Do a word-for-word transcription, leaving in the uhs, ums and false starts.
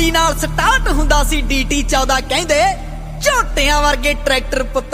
ਨਾਲ ਸਟਾਰਟ ਹੁੰਦਾ C D T ਚੌਦਾਂ ਕਹਿੰਦੇ ਝੋਟਿਆਂ ਵਰਗੇ ਟਰੈਕਟਰ ਪੁੱਤ